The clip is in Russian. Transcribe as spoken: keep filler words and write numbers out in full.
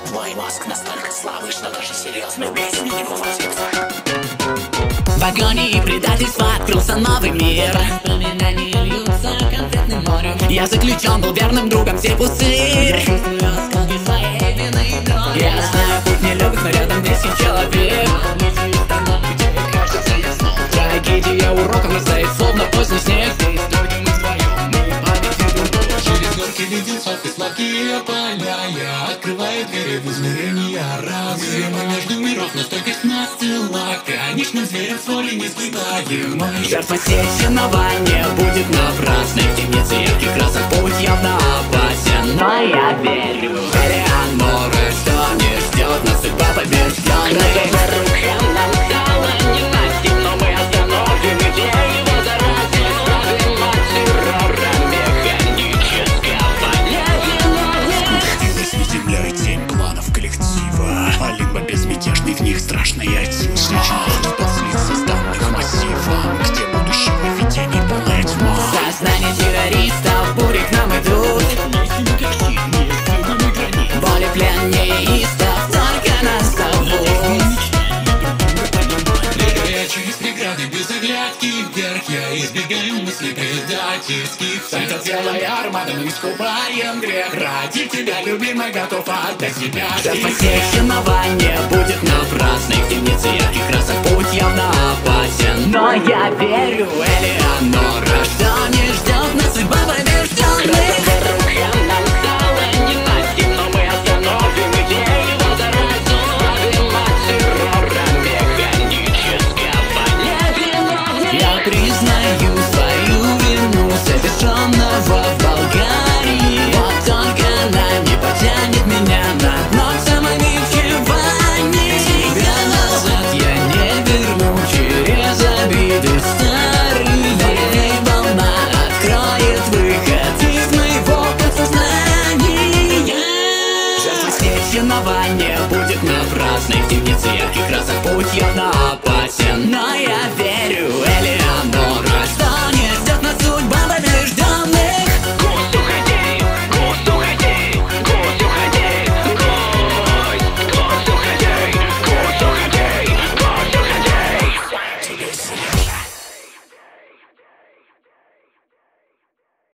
Твой мозг настолько слабый, что даже серьезную песню не вывозит. В агонии предательства открылся новый мир. Воспоминания льются конфетным морем. Я заключен был верным другом сей пустырь. Я чувствую осколки своей вины и боли. Я знаю, путь нелегок, но рядом десять человек. Где кажется ясно. Трагедия уроком растает, словно поздний снег. Здесь стойким мы вдвоем, мы памяти друг друга. Через горки леденцов и сладкие поля я открываю двери в измерения разума. Между миров, но стойкость настила. Конечным зверем с воли не сбегаем. Жертва сеченого не будет напрасной. В темнице ярких красок путь явно опасен. Но я верю в Элеонора, что не ждет нас судьба побежденной. Рукам нам стало ненастьем, но мы остановим идею возродим. Славим от террора механического невиновного. Скучливость и земля и тень планов коллектива. Олимпа безмятежный, в них страшная тень. Созданных массивом, где будущего видений полная тьма. Сознание террористов, бури к нам идут. Боли плен неистов, только нас зовут. Прыгая через преграды без оглядки вверх, я избегаю мыслей предательских. Сойдет целая армада, мы искупаем грех. Ради тебя, любимый, готов отдать себя. Жертва сеченого не будет напрасной. В темнице ярких красок путь явно опасен. Но я верю, Элеонора, что не ждет нас судьба побежденных. Рукам нам стало ненастьем, но мы остановим идею возродим. Славим от террора механического невиновного. Я признаю свою вину совершенного в Болгарии. Вот только она не потянет меня на дно самобичевания. Тебя назад я не верну через обиды старые. Волна откроет выход из моего подсознания. Жертва сеченого не будет напрасной. В темнице ярких красок путь явно